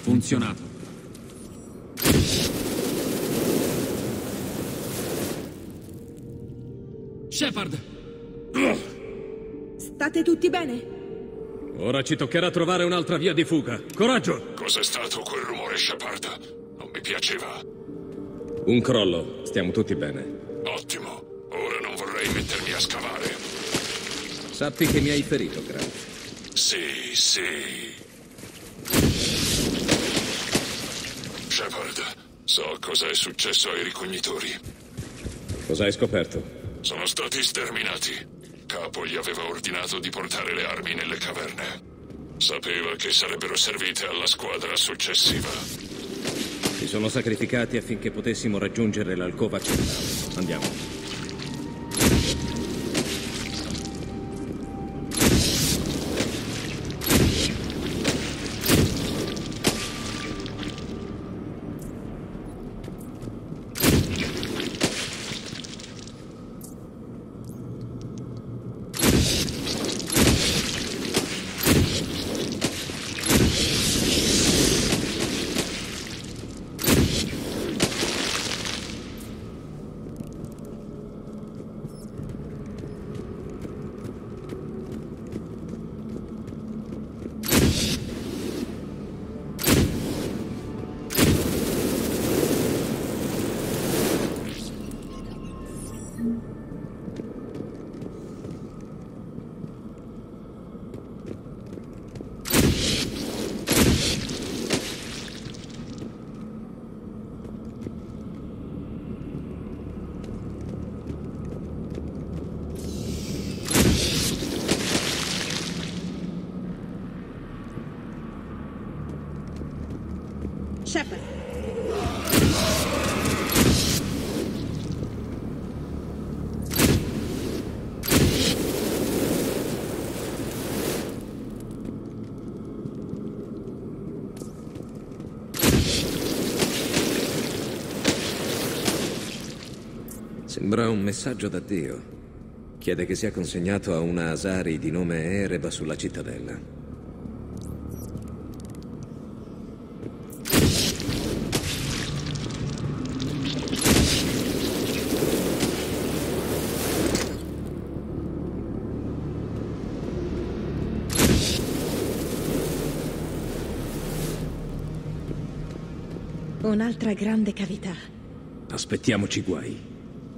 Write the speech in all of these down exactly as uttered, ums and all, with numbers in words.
Funzionato. Shepard! State tutti bene? Ora ci toccherà trovare un'altra via di fuga. Coraggio! Cos'è stato quel rumore, Shepard? Non mi piaceva. Un crollo. Stiamo tutti bene. Ottimo. Ora non vorrei mettermi a scavare. Sappi che mi hai ferito, Grant. Sì, sì. Shepard, so cosa è successo ai ricognitori. Cosa hai scoperto? Sono stati sterminati. Capo gli aveva ordinato di portare le armi nelle caverne. Sapeva che sarebbero servite alla squadra successiva. Si sono sacrificati affinché potessimo raggiungere l'alcova centrale. Andiamo. Shepard. Sembra un messaggio da Dio. Chiede che sia consegnato a una Asari di nome Ereba sulla cittadella. Un'altra grande cavità. Aspettiamoci guai.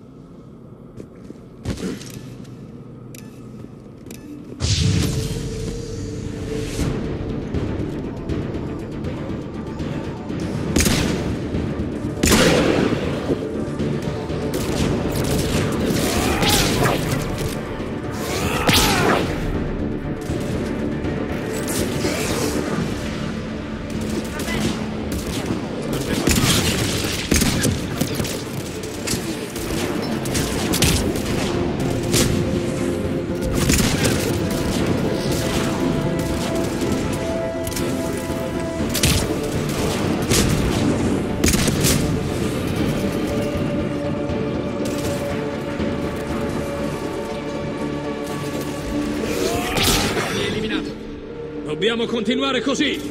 Dobbiamo continuare così!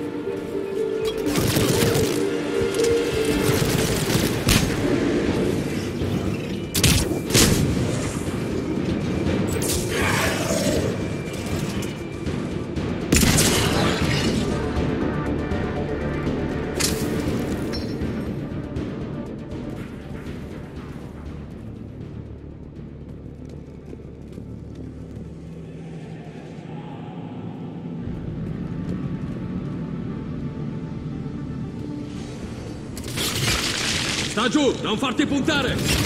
Sta giù, non farti puntare!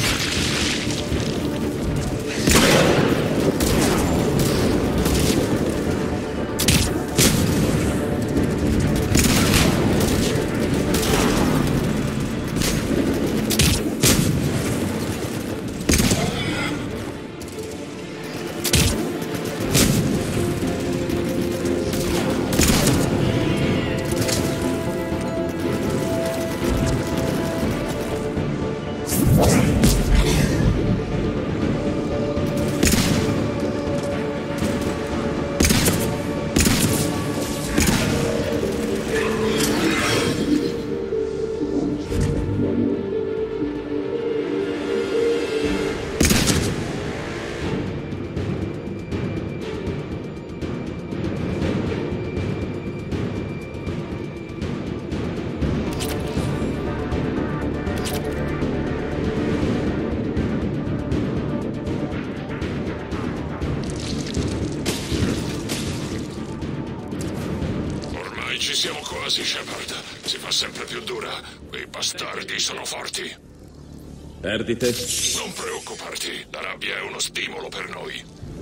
Ormai ci siamo quasi, Shepard. Si fa sempre più dura. Quei bastardi sono forti. Perdite? Non preoccuparti, la rabbia è uno stimolo per noi.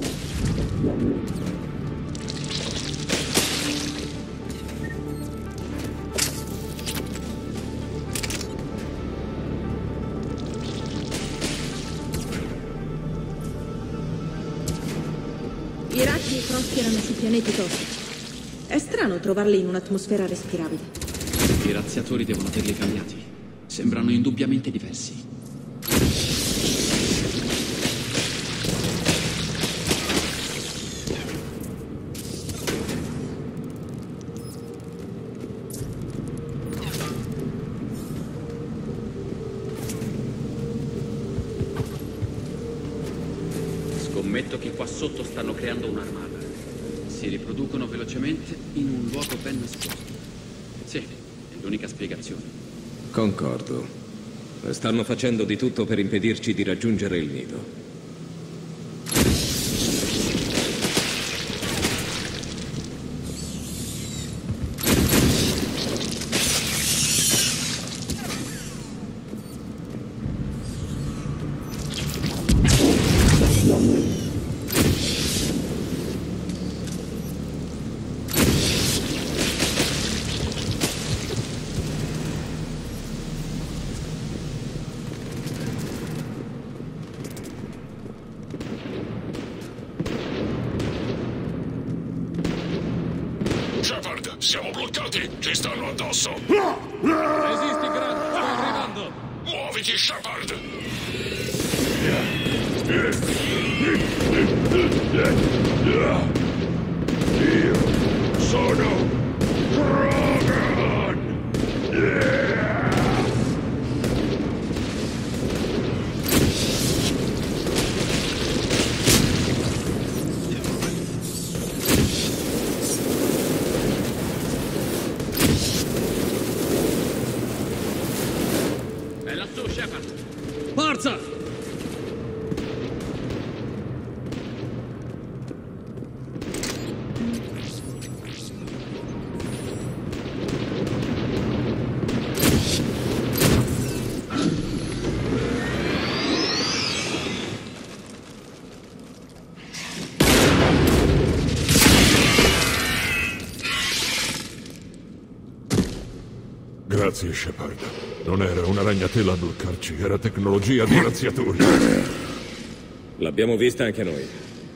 I raggi prosperano su pianeti tossici. È strano trovarli in un'atmosfera respirabile. I razziatori devono averli cambiati. Sembrano indubbiamente diversi. Scommetto che qua sotto stanno creando un'armata. Si riproducono velocemente in un luogo ben nascosto. Sì, è l'unica spiegazione. Concordo. Stanno facendo di tutto per impedirci di raggiungere il nido. Shepard, siamo bloccati! Ci stanno addosso! Resisti, Grant! Sto arrivando! Muoviti, Shepard! Io sono Krogan! È lassù, Shepard! Forza! Grazie, Shepard. Non era una ragnatela a bloccarci, era tecnologia di razziatori. L'abbiamo vista anche noi.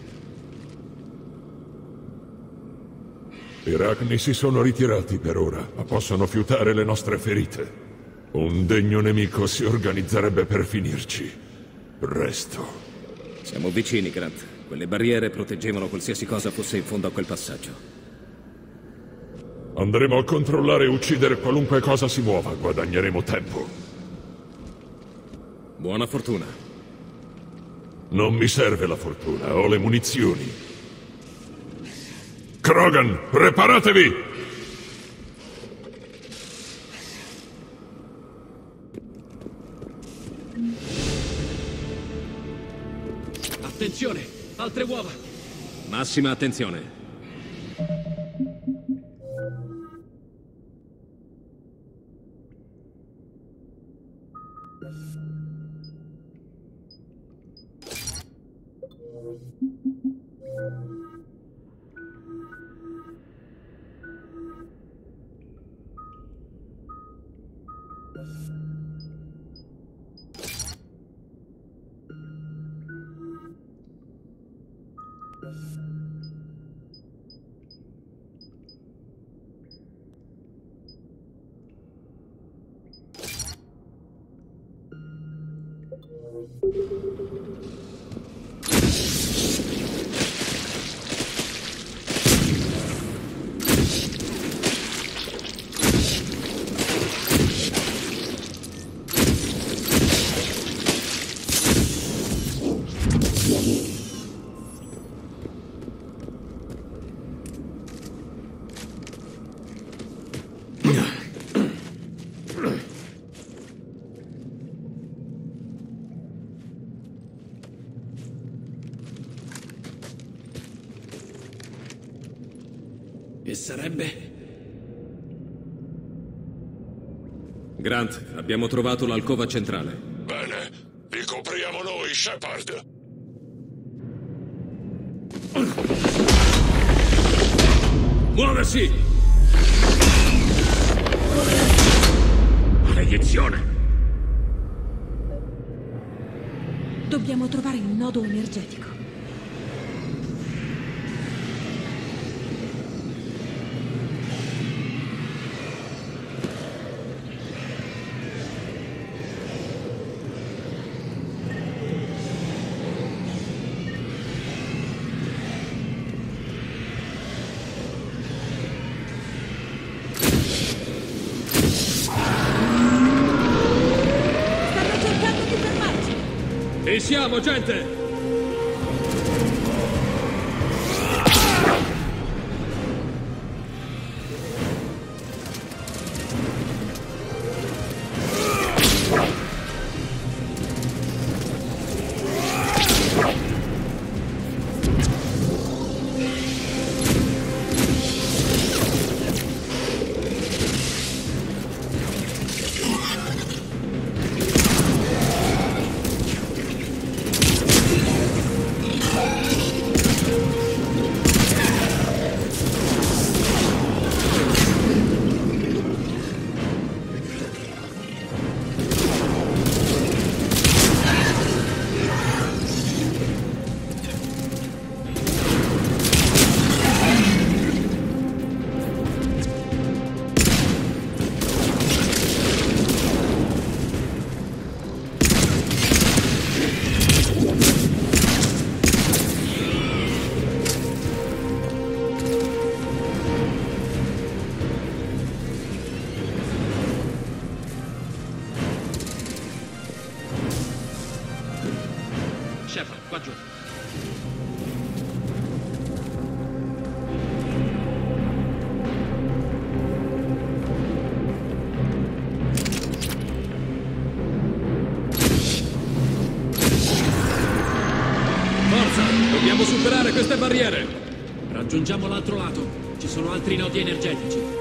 I Ragni si sono ritirati per ora, ma possono fiutare le nostre ferite. Un degno nemico si organizzerebbe per finirci. Presto. Siamo vicini, Grant. Quelle barriere proteggevano qualsiasi cosa fosse in fondo a quel passaggio. Andremo a controllare e uccidere qualunque cosa si muova, guadagneremo tempo. Buona fortuna. Non mi serve la fortuna, ho le munizioni. Krogan, preparatevi! Attenzione! Altre uova! Massima attenzione. E sarebbe Grant, abbiamo trovato l'alcova centrale. Bene, li copriamo noi, Shepard. Muoversi! Maledizione! Dobbiamo trovare il nodo energetico. Ci siamo, gente! Shepard, qua giù. Forza! Dobbiamo superare queste barriere! Raggiungiamo l'altro lato. Ci sono altri nodi energetici.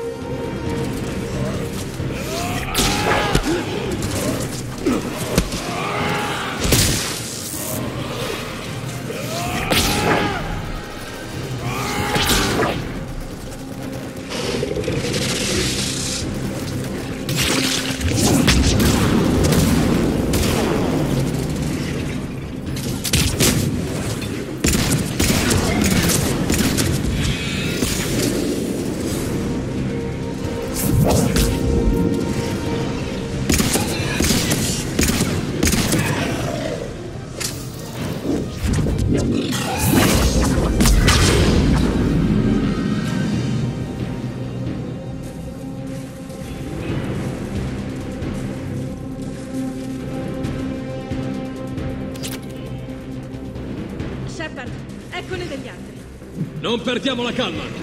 Shepard, eccone degli altri. Non perdiamo la calma!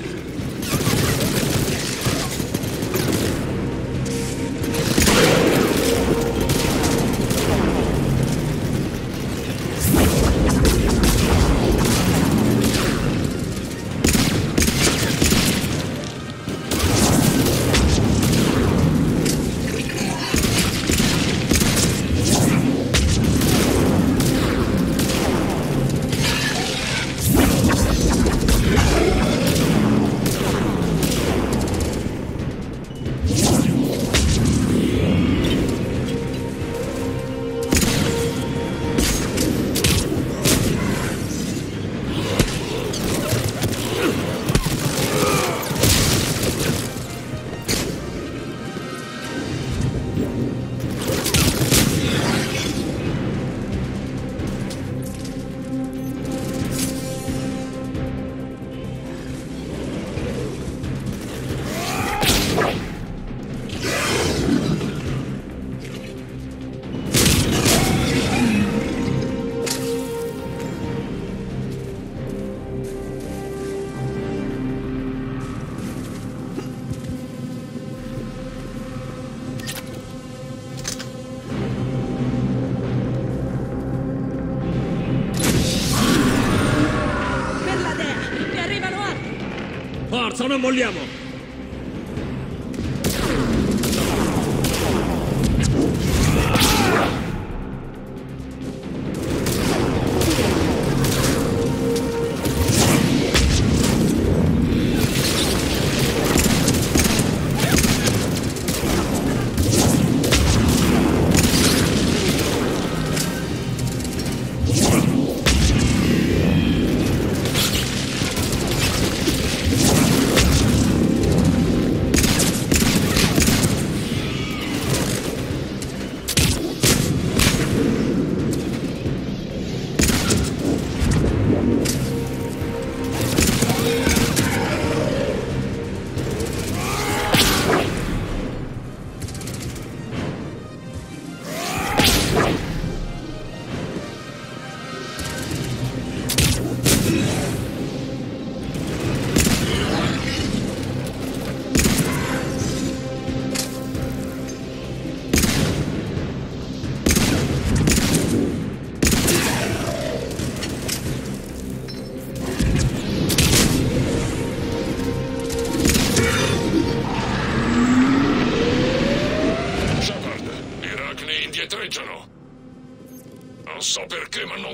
Forza, non molliamo!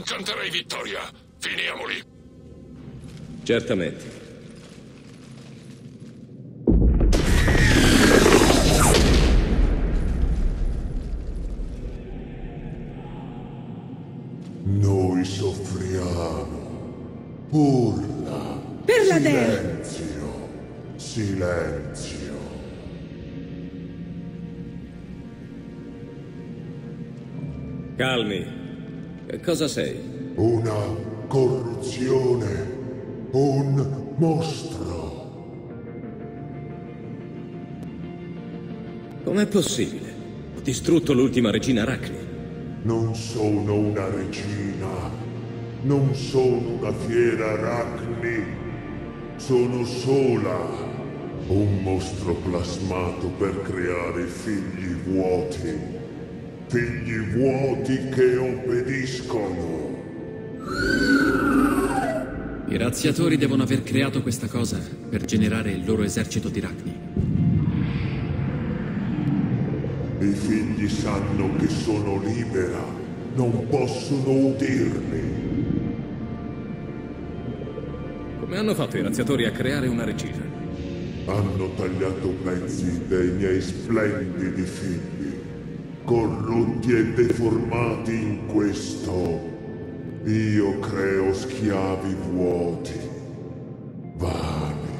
non canterei vittoria. Finiamoli. Certamente. Noi soffriamo. Urla. Per la dea. Silenzio. Silenzio. Calmi. Che cosa sei? Una corruzione. Un mostro. Com'è possibile? Ho distrutto l'ultima regina Arachne. Non sono una regina. Non sono una fiera Arachne. Sono sola. Un mostro plasmato per creare figli vuoti. Figli vuoti che obbediscono. I razziatori devono aver creato questa cosa per generare il loro esercito di Rachni. I figli sanno che sono libera. Non possono udirli. Come hanno fatto i razziatori a creare una regina? Hanno tagliato pezzi dei miei splendidi figli, corrotti e deformati in questo. Io creo schiavi vuoti, vani.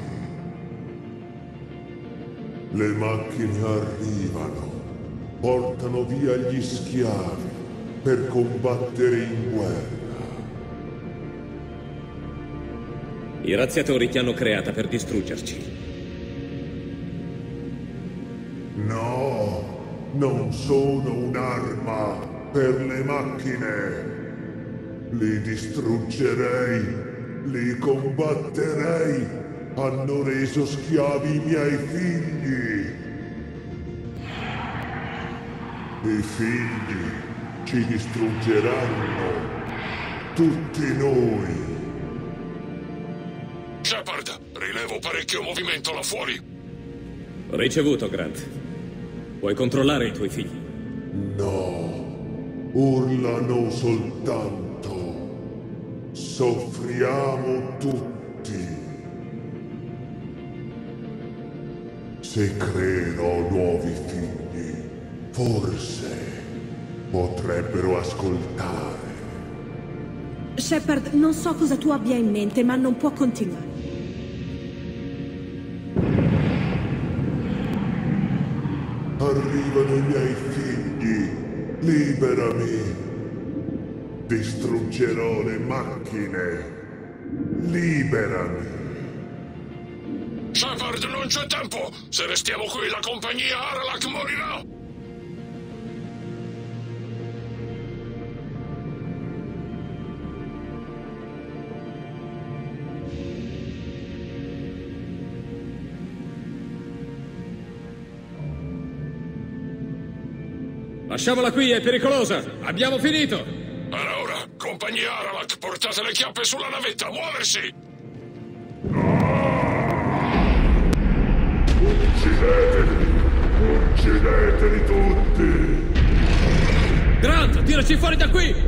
Le macchine arrivano, portano via gli schiavi per combattere in guerra. I razziatori ti hanno creata per distruggerci. No, non sono un'arma per le macchine. Li distruggerei, li combatterei. Hanno reso schiavi i miei figli. I figli ci distruggeranno. Tutti noi. Shepard, rilevo parecchio movimento là fuori. Ricevuto, Grant. Puoi controllare i tuoi figli. No, urlano soltanto. Soffriamo tutti. Se creerò nuovi figli, forse potrebbero ascoltare. Shepard, non so cosa tu abbia in mente, ma non può continuare. Arrivano i miei figli. Liberami. Distruggerò le macchine. Liberami. Shepard, non c'è tempo! Se restiamo qui, la compagnia Aralak morirà! Lasciamola qui, è pericolosa! Abbiamo finito! Era ora! Compagnia Aralak, portate le chiappe sulla navetta, muoversi! Uccideteli! Uccideteli tutti! Grant, tiraci fuori da qui!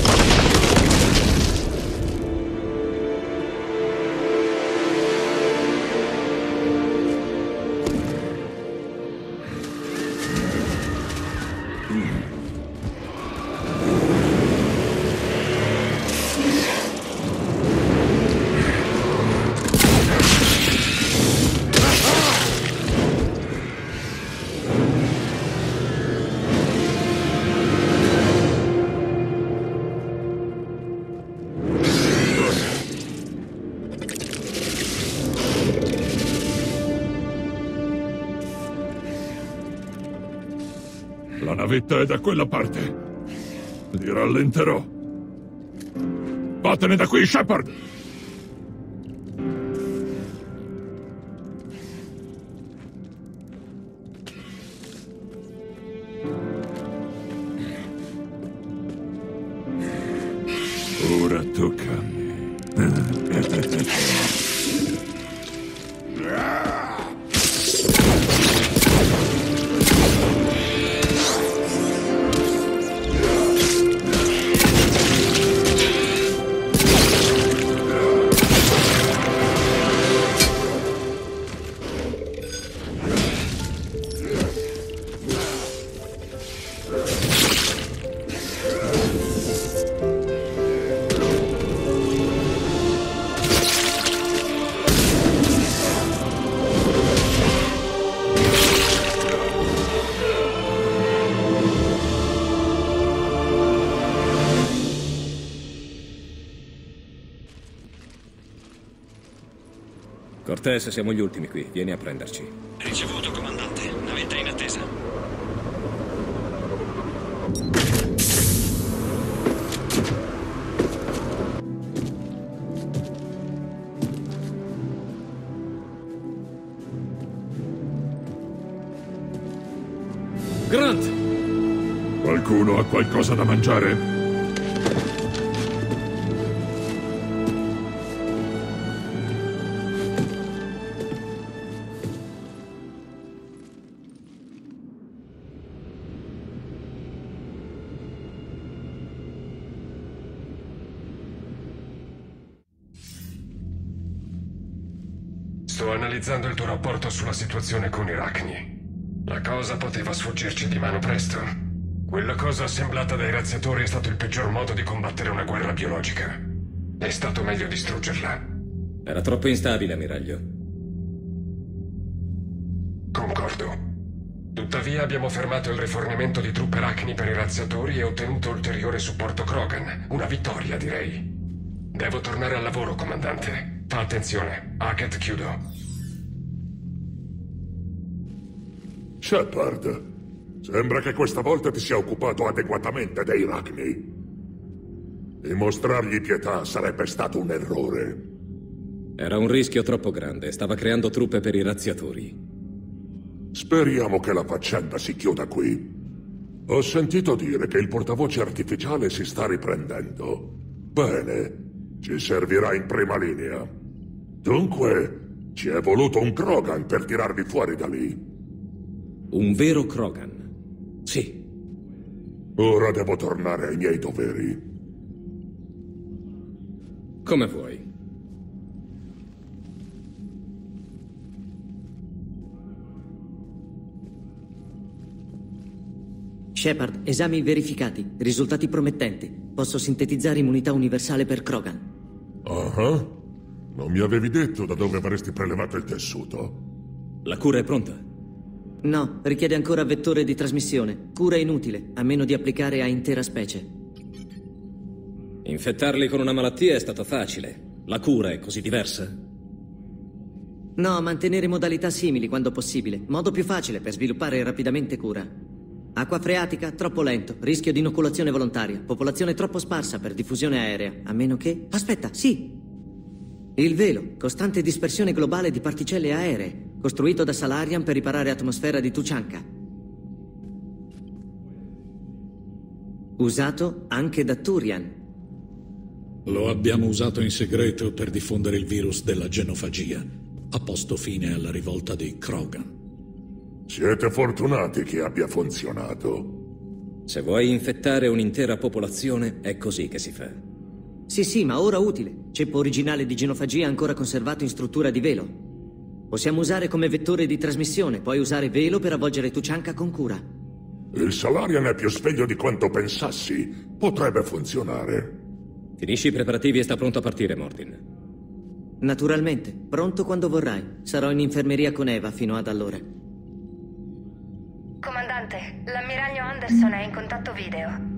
La navetta è da quella parte. Li rallenterò. Vattene da qui, Shepard! Ora tocca a me. Cortez, siamo gli ultimi qui. Vieni a prenderci. Ricevuto, comandante. Navetta in attesa. Grant! Qualcuno ha qualcosa da mangiare? Sto analizzando il tuo rapporto sulla situazione con i Rachni. La cosa poteva sfuggirci di mano presto. Quella cosa assemblata dai razziatori è stato il peggior modo di combattere una guerra biologica. È stato meglio distruggerla. Era troppo instabile, ammiraglio. Concordo. Tuttavia abbiamo fermato il rifornimento di truppe Rachni per i razziatori e ottenuto ulteriore supporto Krogan. Una vittoria, direi. Devo tornare al lavoro, comandante. Fa attenzione. Hackett, chiudo. Shepard, sembra che questa volta ti sia occupato adeguatamente dei Rachni. Dimostrargli pietà sarebbe stato un errore. Era un rischio troppo grande. Stava creando truppe per i razziatori. Speriamo che la faccenda si chiuda qui. Ho sentito dire che il portavoce artificiale si sta riprendendo. Bene, ci servirà in prima linea. Dunque, ci è voluto un Krogan per tirarvi fuori da lì. Un vero Krogan. Sì. Ora devo tornare ai miei doveri. Come vuoi. Shepard, esami verificati. Risultati promettenti. Posso sintetizzare immunità universale per Krogan. Ah, non mi avevi detto da dove avresti prelevato il tessuto? La cura è pronta? No, richiede ancora vettore di trasmissione. Cura inutile, a meno di applicare a intera specie. Infettarli con una malattia è stato facile. La cura è così diversa? No, mantenere modalità simili quando possibile. Modo più facile per sviluppare rapidamente cura. Acqua freatica, troppo lento. Rischio di inoculazione volontaria. Popolazione troppo sparsa per diffusione aerea. A meno che... Aspetta, sì! Il velo, costante dispersione globale di particelle aeree. Costruito da Salarian per riparare atmosfera di Tuchanka. Usato anche da Turian. Lo abbiamo usato in segreto per diffondere il virus della genofagia. Ha posto fine alla rivolta dei Krogan. Siete fortunati che abbia funzionato. Se vuoi infettare un'intera popolazione, è così che si fa. Sì, sì, ma ora utile. Ceppo originale di genofagia ancora conservato in struttura di velo. Possiamo usare come vettore di trasmissione, poi usare velo per avvolgere Tuchanka con cura. Il Salarian è più sveglio di quanto pensassi. Potrebbe funzionare. Finisci i preparativi e sta pronto a partire, Mordin. Naturalmente, pronto quando vorrai. Sarò in infermeria con Eva fino ad allora. Comandante, l'ammiraglio Anderson è in contatto video.